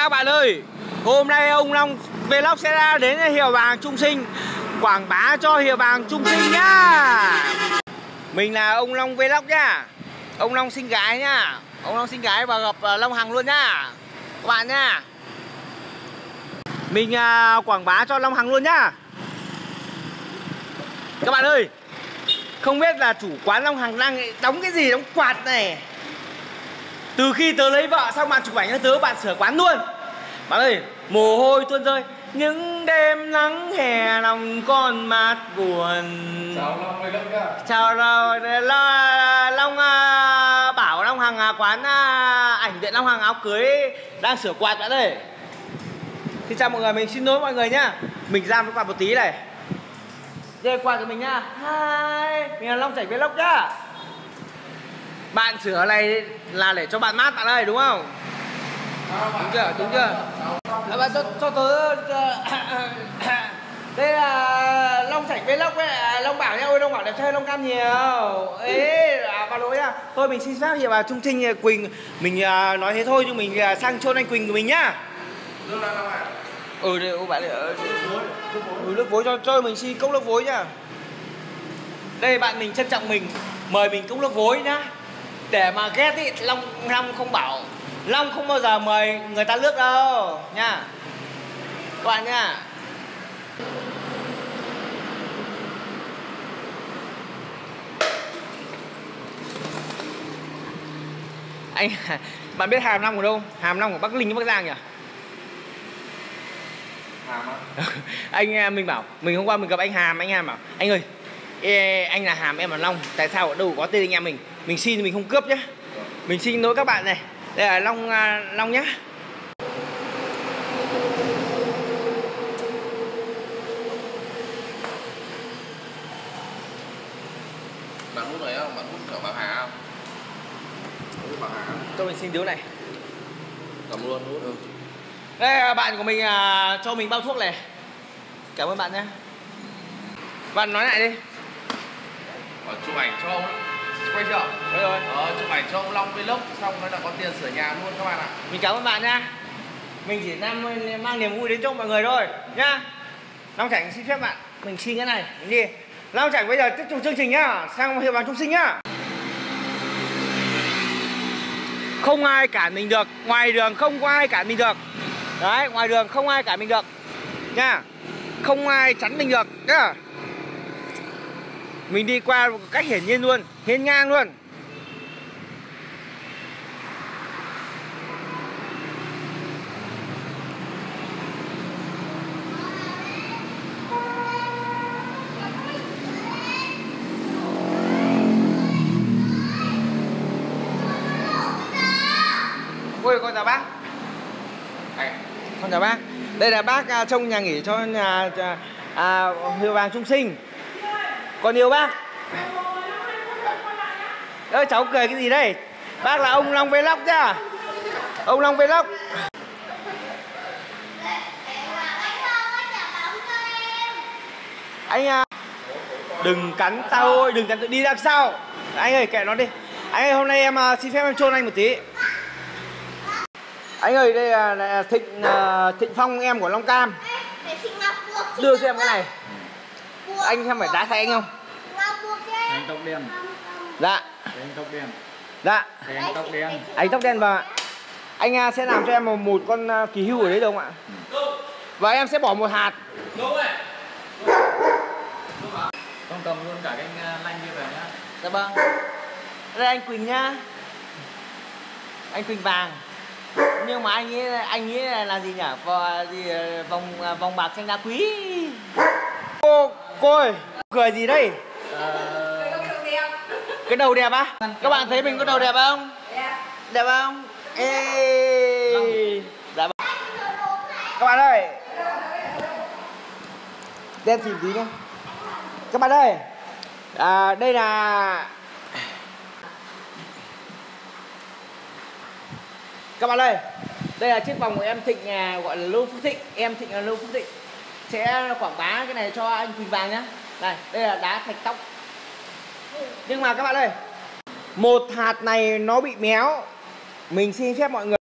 Các bạn ơi, hôm nay ông Long Vlog sẽ ra đến hiệu vàng Trung Sinh quảng bá cho hiệu vàng Trung Sinh nhá. Mình là ông Long Vlog nhá. Ông Long xinh gái nhá. Ông Long xinh gái và gặp Long Hằng luôn nhá các bạn nhá. Mình quảng bá cho Long Hằng luôn nhá. Các bạn ơi, không biết là chủ quán Long Hằng đang đóng cái gì, đóng quạt này. Từ khi tớ lấy vợ xong bạn chụp ảnh cho tớ, bạn sửa quán luôn. Bạn ơi, mồ hôi tuôn rơi. Những đêm nắng hè lòng con mát buồn. Chào Long Vlog nhá. Chào Long bảo Long Hằng quán ảnh viện Long Hằng áo cưới đang sửa quạt bạn ơi. Xin chào mọi người, mình xin lỗi mọi người nhá. Mình ra với quạt một tí này. Đây quạt của mình nhá. Hi, mình là Long Chảnh Vlog nhá. Bạn sửa này là để cho bạn mát bạn ơi, đúng không? Đúng chưa? Đúng chưa? Bạn cho tớ đây là Long Chảnh Vlog với Long Bảo nha. Ôi Long Bảo đẹp trai, Long Cam nhiều. Ê, bà lỗi nha. Thôi mình xin phép hiệu bà Trung Sinh Quỳnh. Mình nói thế thôi nhưng mình sang chôn anh Quỳnh của mình nhá. Đây, ô bạn ơi. Nước vối cho mình xin cốc nước vối nhá. Đây bạn mình trân trọng mình mời mình cốc nước vối nhá. Để mà ghét ý, Long không bảo. Long không bao giờ mời người ta nước đâu nha. Các bạn nha. Anh bạn biết Hàm Long ở đâu? Hàm Long ở Bắc Ninh với Bắc Giang nhỉ? Hàm á? Anh mình bảo, mình hôm qua mình gặp anh Hàm bảo, anh ơi, anh là Hàm, em là Long, tại sao ở đâu có tên anh em mình? Mình xin thì mình không cướp nhá. Mình xin lỗi các bạn này. Đây là Long nhá. Bạn hút này không? Bạn hút kiểu bạc hà không? Hút bạc hà. Cho mình xin điếu này. Cầm luôn hút. Ừ. Đây là bạn của mình cho mình bao thuốc này. Cảm ơn bạn nhé. Bạn nói lại đi. Chụp ảnh cho ông. Quay chưa? Quay rồi. Chụp ảnh cho ông Long Vlog xong rồi là có tiền sửa nhà luôn các bạn ạ. Mình cảm ơn bạn nha. Mình chỉ mang niềm vui đến cho mọi người thôi nhá. Long Chảnh xin phép bạn, mình xin cái này, mình đi. Long Chảnh bây giờ tiếp tục chương trình nhá, sang hiệu vàng Trung Sinh nhá. Không ai cản mình được, ngoài đường không có ai cản mình được. Đấy, ngoài đường không ai cản mình được nha. Không ai chắn mình được nhá. Mình đi qua một cách hiển nhiên luôn, hiên ngang luôn. Ôi con chào bác. Con chào bác. Đây là bác trông nhà nghỉ cho nhà hiệu vàng Trung Sinh. Con yêu bác. Ơ cháu cười cái gì đây? Bác là ông Long Vlog nhá. Ông Long Vlog. Anh đừng cắn tao ơi, đừng cắn tao, đi đằng sau. Anh ơi kệ nó đi. Anh ơi hôm nay em xin phép em chôn anh một tí. Anh ơi đây là Thịnh Phong em của Long Cam. Đưa cho em cái này. Anh xem phải đá tay anh không? Anh tóc đen. Dạ. Anh tóc đen. Dạ. Anh tóc đen. Anh tóc đen và anh sẽ làm cho em một con kỳ hưu ở đấy đâu ạ? Và em sẽ bỏ một hạt. Không cầm luôn cả cái lanh kia về nhá. Dạ vâng. Đây anh Quỳnh nhá. Anh Quỳnh vàng. Nhưng mà anh nghĩ là gì nhỉ? Vòng bạc xanh đá quý. Cô ơi, cười gì đây? Cái đầu đẹp á? Các bạn thấy mình có đầu đẹp không? Đẹp không? Ê. Dạ vâng. Các bạn ơi. Đen chìm tí nhá. Các bạn ơi. Đây là các bạn ơi, đây là chiếc vòng của em Thịnh gọi là Lưu Phúc Thịnh. Em Thịnh là Lưu Phúc Thịnh sẽ quảng bá cái này cho anh Quỳnh vàng nhá. Này, đây là đá thạch tóc. Nhưng mà các bạn ơi, một hạt này nó bị méo. Mình xin phép mọi người